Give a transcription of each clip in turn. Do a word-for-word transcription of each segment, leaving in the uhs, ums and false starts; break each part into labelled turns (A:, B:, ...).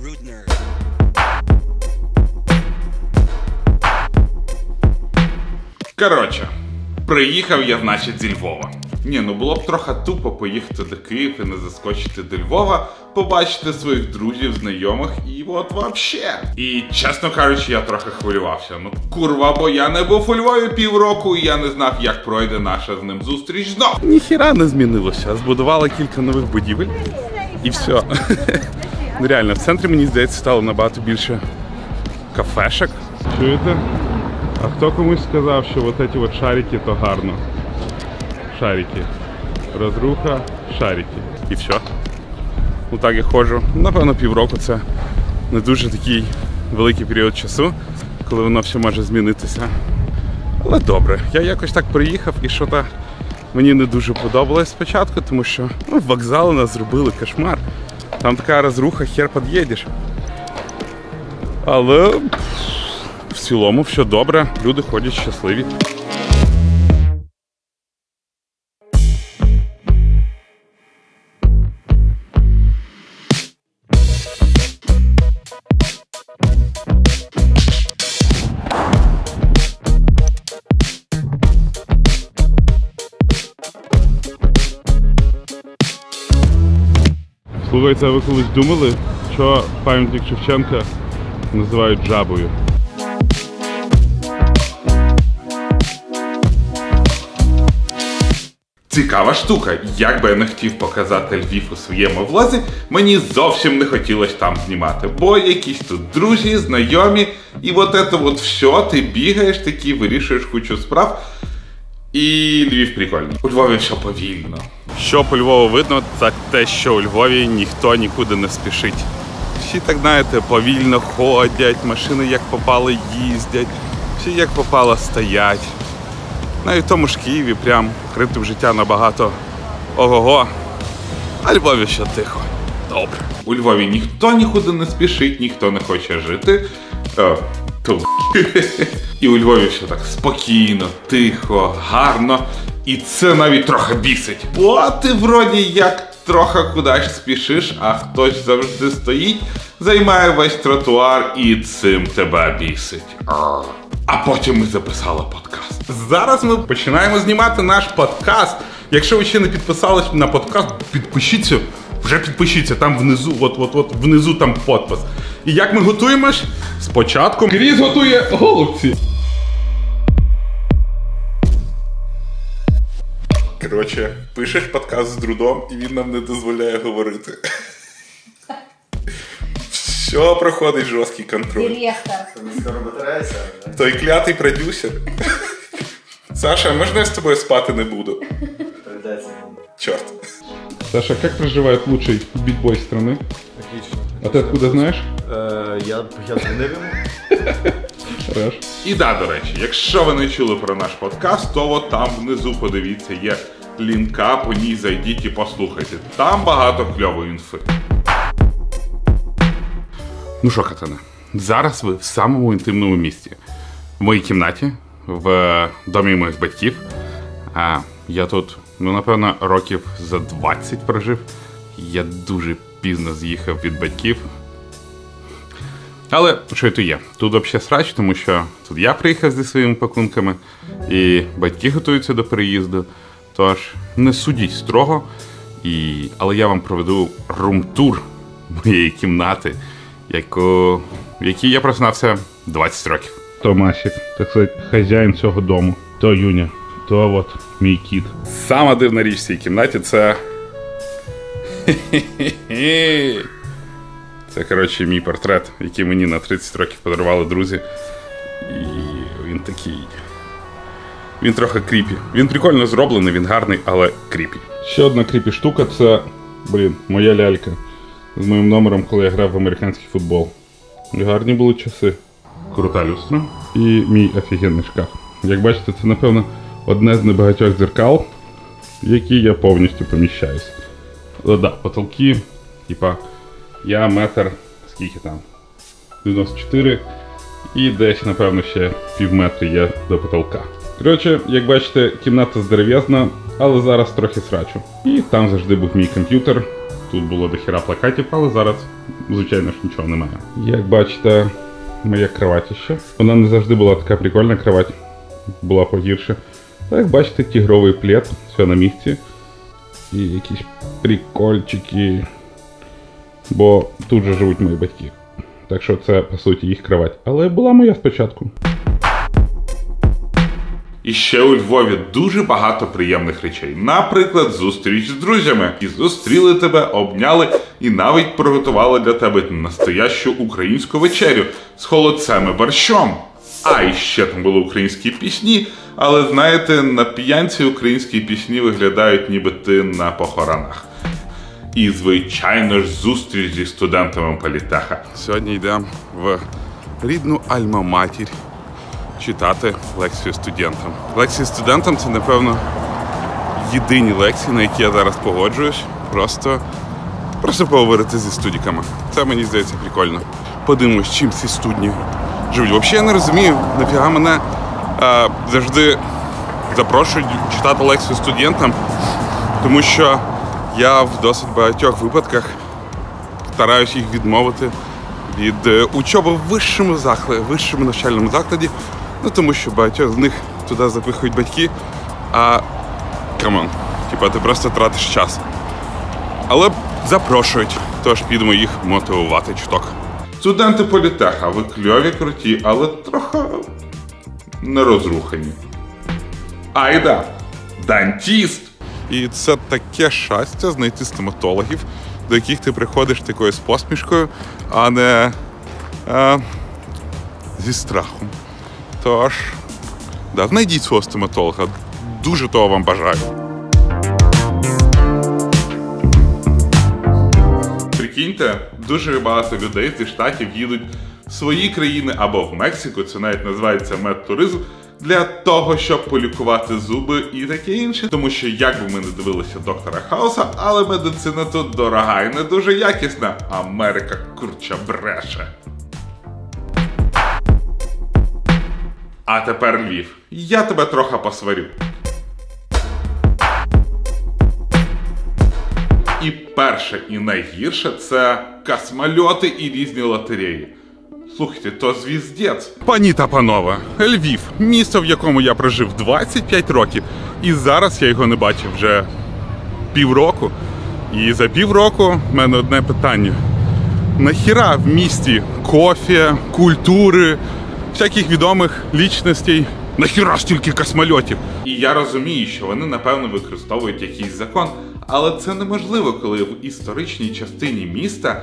A: Коротше, приїхав я, значить, зі Львова. Ні, ну було б трохи тупо поїхати до Києва і не заскочити до Львова, побачити своїх друзів, знайомих і от вообще. І, чесно кажучи, я трохи хвилювався. Ну, курва, бо я не був у Львові півроку, і я не знав, як пройде наша з ним зустріч знов. Ніхіра не змінилося. Збудували кілька нових будівель і все. Ну реально, в центрі, мені здається, стало набагато більше кафешек. Чуєте? А хто комусь сказав, що от ці от шарики то гарно? Шарики. Розруха, шарики. І все. Ну так я ходжу. Напевно, півроку це не дуже такий великий період часу, коли воно все може змінитися. Але добре. Я якось так приїхав і що-то мені не дуже подобалось спочатку, тому що ну, вокзал у нас зробили кошмар. Там така розруха, хер під'їдеш. Але в цілому все добре, люди ходять щасливі. Слухайте, а ви колись думали, що пам'ятник Шевченка називають жабою? Цікава штука. Як би я не хотів показати Львів у своєму влозі, мені зовсім не хотілося там знімати. Бо якісь тут друзі, знайомі, і от це от все, ти бігаєш такі, вирішуєш кучу справ. І Львів прикольний. У Львові все повільно. Що по Львову видно, так те, що у Львові ніхто нікуди не спішить. Всі, так знаєте, повільно ходять, машини як попало їздять, всі як попало стоять. Навіть в тому ж Києві прям ритм життя набагато ого-го. А Львові ще тихо. Добре. У Львові ніхто нікуди не спішить, ніхто не хоче жити. О, ту. І у Львові все так спокійно, тихо, гарно. І це навіть трохи бісить. Бо ти вроді як трохи кудись спішиш, а хтось завжди стоїть, займає весь тротуар і цим тебе бісить. А потім ми записали подкаст. Зараз ми починаємо знімати наш подкаст. Якщо ви ще не підписались на подкаст, підпишіться. Вже підпишіться, там внизу, от-от-от внизу там підпис. І як ми готуємось? Спочатку Кріс готує голубці. Коротше, пишеш подкаст з Друдом, і він нам не дозволяє говорити. Все проходить жорсткий контроль.
B: Директор.
C: Не скоро батарея сяде,
A: Той клятий продюсер. Саша, можна я з тобою спати не буду?
C: Передайте.
A: Черт. Саша, как проживает лучший битбой страны?
C: Отлично.
A: А ты откуда знаешь?
C: Е, я, я дзвонив йому.
A: Хорош. І да, до речі, якщо ви не чули про наш подкаст, то от там внизу, подивіться, є лінка, по ній зайдіть і послухайте. Там багато кльової інфи. Ну що, Катане, зараз ви в самому інтимному місці. В моїй кімнаті, в домі моїх батьків. А я тут, ну, напевно, років за двадцять прожив. Я дуже пізно з'їхав від батьків. Але що й то є. Тут взагалі срач, тому що тут я приїхав зі своїми пакунками, і батьки готуються до переїзду. Тож не судіть строго, і... але я вам проведу рум-тур моєї кімнати, яку... в якій я проснався двадцять років. То Масік, так сказати, хазяїн цього дому. То Юня, то от мій кіт. Сама дивна річ в цій кімнаті — це... Це, коротше, мій портрет, який мені на тридцять років подарували друзі. І він такий... Він трохи кріпі. Він прикольно зроблений, він гарний, але кріпі. Ще одна кріпі штука — це, блін, моя лялька. З моїм номером, коли я грав в американський футбол. І гарні були часи. Крута люстра. І мій офігенний шкаф. Як бачите, це, напевно, одне з небагатьох дзеркал, в які я повністю поміщаюсь. Але да, потолки, типа, я метр, скільки там, дев'яносто чотири, і десь, напевно, ще пів метри є до потолка. Коротше, як бачите, кімната здоров'язна, але зараз трохи срачу. І там завжди був мій комп'ютер, тут було дохіра плакатів, але зараз, звичайно ж, нічого немає. Як бачите, моя кроватіща. Вона не завжди була така прикольна кровать, була погірше. А як бачите, тігровий плед, все на місці. І якісь прикольчики. Бо тут же живуть мої батьки. Так що це, по суті, їх кровать. Але була моя спочатку. І ще у Львові дуже багато приємних речей. Наприклад, зустріч з друзями. І зустріли тебе, обняли і навіть приготували для тебе настоящу українську вечерю з холодцем і борщом. А, і ще там були українські пісні, але знаєте, на п'янці українські пісні виглядають ніби ти на похоронах. І, звичайно ж, зустріч зі студентами політеха. Сьогодні йдемо в рідну Альма-Матір читати лекцію студентам. Лекції студентам – це, напевно, єдині лекції, на які я зараз погоджуюсь. Просто, просто поговорити зі студіками. Це, мені здається, прикольно. Подивимось, чим ці студні живуть. Взагалі, я не розумію, нафіга мене а, завжди запрошують читати лекцію студентам, тому що я в досить багатьох випадках стараюсь їх відмовити від учоби в вищому закладі, вищому навчальному закладі, ну тому що багатьох з них туди запихують батьки, а камон, типа ти просто тратиш час. Але запрошують, тож підемо їх мотивувати чуток. Студенти політеха, ви кльові, круті, але трохи нерозрухані. Айда, дантіст! І це таке щастя знайти стоматологів, до яких ти приходиш такою з посмішкою, а не а, зі страхом. Тож, да, знайдіть свого стоматолога. Дуже того вам бажаю. Прикиньте, дуже багато людей зі Штатів їдуть в свої країни або в Мексику, це навіть називається медтуризм, для того, щоб полікувати зуби і таке інше. Тому що, як би ми не дивилися Доктора Хауса, але медицина тут дорога і не дуже якісна. Америка курча бреше. А тепер Львів. Я тебе трохи посварю. І перше, і найгірше – це космольоти і різні лотереї. Слухайте, то звіздець. Пані та панове, Львів – місто, в якому я прожив двадцять п'ять років. І зараз я його не бачив вже півроку. І за півроку в мене одне питання. Нахіра в місті кофе, культури, всяких відомих лічностей? Нахіра стільки космольотів? І я розумію, що вони, напевно, використовують якийсь закон. Але це неможливо, коли в історичній частині міста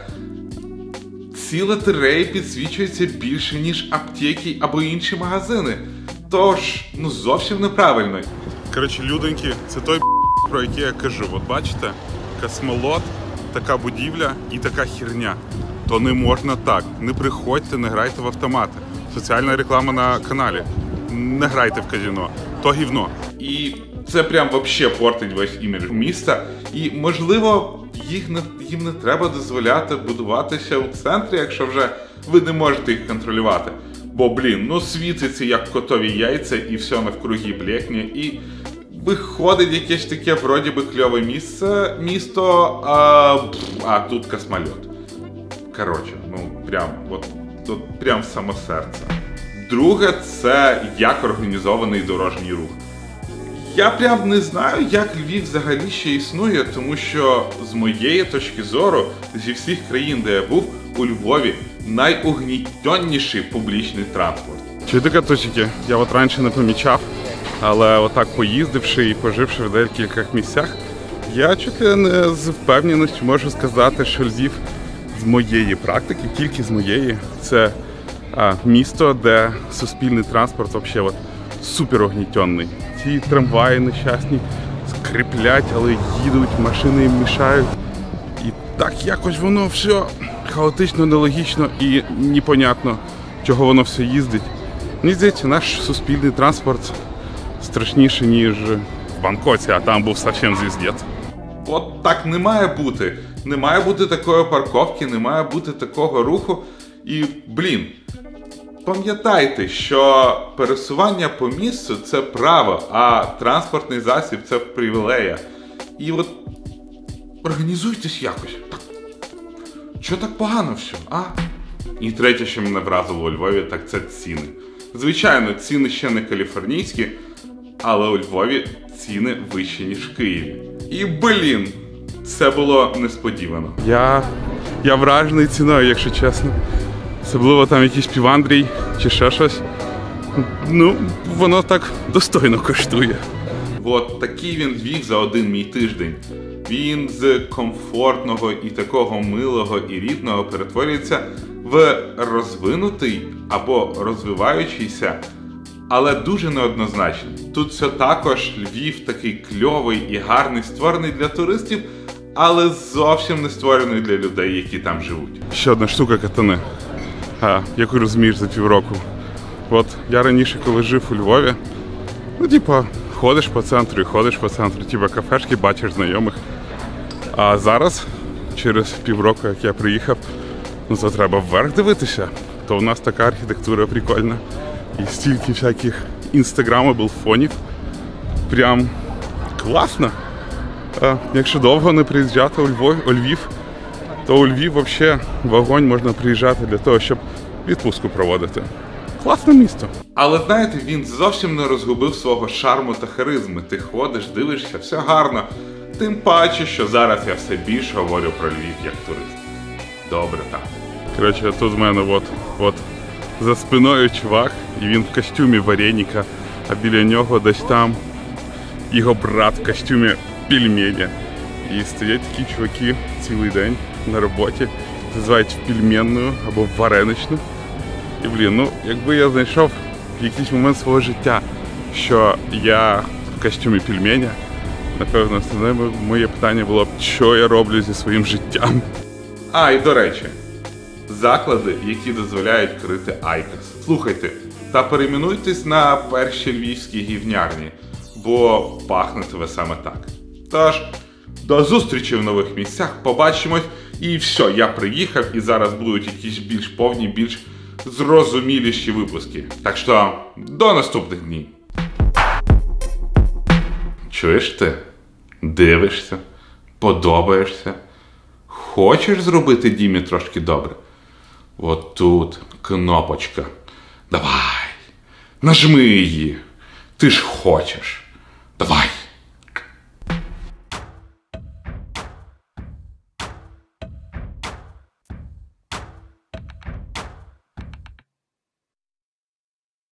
A: ці лотереї підсвічуються більше, ніж аптеки або інші магазини. Тож, ну зовсім неправильно. Коротше, людоньки, це той про який я кажу. От бачите, космолот, така будівля і така херня. То не можна так. Не приходьте, не грайте в автомати. Соціальна реклама на каналі. Не грайте в казино. То гівно. І це прям вообще портить весь імідж міста. І, можливо, їх не, їм не треба дозволяти будуватися у центрі, якщо вже ви не можете їх контролювати. Бо, блін, ну світиться як котові яйця і все навкруги блекне. І виходить якесь таке вроді би кльове місце, місто, а, а тут космольот. Коротше, ну прям, от, от прям в само серце. Друге, це як організований дорожній рух. Я прям не знаю, як Львів взагалі ще існує, тому що з моєї точки зору, зі всіх країн, де я був, у Львові найугнітенніший публічний транспорт. Чуєте, каточки? Я от раніше не помічав, але отак поїздивши і поживши в декількох місцях, я чуть ли не з впевненістю можу сказати, що Львів з моєї практики, тільки з моєї, це а, місто, де суспільний транспорт взагалі супер огнітенний. Ці трамваї нещасні скриплять, але їдуть, машини їм мішають. І так якось воно все хаотично, нелогічно і непонятно, чого воно все їздить. Мені здається, наш суспільний транспорт страшніший, ніж в Бангкоці, а там був зовсім звіздець. От так не має бути. Не має бути такої парковки, не має бути такого руху. І, блін, пам'ятайте, що пересування по місту – це право, а транспортний засіб – це привілея. І от, організуйтесь якось. Так. Що так погано все, а? І третє, що мене вразило у Львові, так це ціни. Звичайно, ціни ще не каліфорнійські, але у Львові ціни вищі, ніж в Києві. І, блін, це було несподівано. Я, я вражений ціною, якщо чесно. Особливо там якийсь півандрій чи ще щось. Ну, воно так достойно коштує. От такий він Львів за один мій тиждень. Він з комфортного і такого милого і рідного перетворюється в розвинутий або розвиваючийся, але дуже неоднозначний. Тут все також Львів такий кльовий і гарний, створений для туристів, але зовсім не створений для людей, які там живуть. Ще одна штука катани, а, яку розумієш за півроку. От я раніше, коли жив у Львові, ну, типа, ходиш по центру і ходиш по центру, типа кафешки, бачиш знайомих. А зараз, через півроку, як я приїхав, ну то треба вверх дивитися. То у нас така архітектура прикольна. І стільки всяких інстаграмабл фонів. Прям класно. А якщо довго не приїжджати у Львів, у Львів, то у Львів взагалі вогонь можна приїжджати для того, щоб відпустку проводити. Класне місто. Але знаєте, він зовсім не розгубив свого шарму та харизми. Ти ходиш, дивишся, все гарно. Тим паче, що зараз я все більше говорю про Львів як турист. Добре так. Коротше, тут в мене от, от за спиною чувак, і він в костюмі вареніка, а біля нього десь там його брат в костюмі пельменя. І стоять такі чуваки цілий день на роботі, називають в пельменну або в вареничну. І, блін, ну, якби я знайшов в якийсь момент свого життя, що я в костюмі пельменя, напевно, основне моє питання було б, що я роблю зі своїм життям. А, і до речі, заклади, які дозволяють крити айкос. Слухайте, та перейменуйтесь на перші львівські гівнярні, бо пахнете ви саме так. Тож, до зустрічі в нових місцях, побачимось, і все, я приїхав, і зараз будуть якісь більш повні, більш зрозуміліші випуски. Так що, до наступних днів. Чуєш ти? Дивишся? Подобаєшся? Хочеш зробити Дімі трошки добре? От тут кнопочка. Давай, нажми її. Ти ж хочеш. Давай.